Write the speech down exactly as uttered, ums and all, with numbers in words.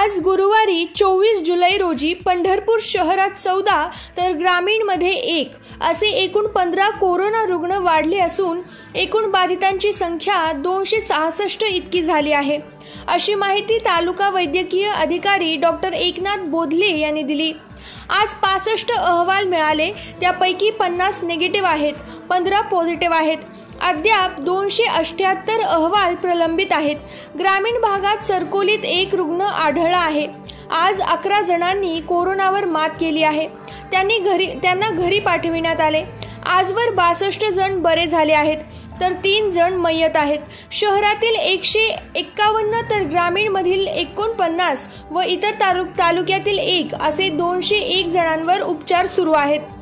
आज गुरुवारी चोवीस जुलै रोजी पंढरपूर शहरात चौदा तर ग्रामीणमध्ये एक असे एकूण पंधरा कोरोना रुग्ण वाढले असून एकूण बाधितांची संख्या दोनशे सहासष्ट इतकी झाली आहे, अशी माहिती तालुका वैद्यकीय अधिकारी डॉक्टर एकनाथ बोधले यांनी दिली। आज पासष्ट अहवाल मिळाले, त्यापैकी पन्नास निगेटिव्ह आहेत, पंधरा पॉझिटिव्ह आहेत। अद्याप दोनशे अठ्ठ्याहत्तर अहवाल प्रलंबित आहेत। ग्रामीण भागात सरकोलीत एक रुग्ण आढळला आहे। आज अकरा जणांनी कोरोनावर मात केली आहे, त्यांनी घरी त्यांना घरी पाठविण्यात आले। आजवर बासष्ट जण बरे झाले आहेत, तर तीन जण मयत आहेत। शहरातील एकशे एक्कावन्न तर ग्रामीण मधील एकोणपन्नास व इतर तालुक्यातील एक असे दोनशे एक जणांवर उपचार सुरू आहेत।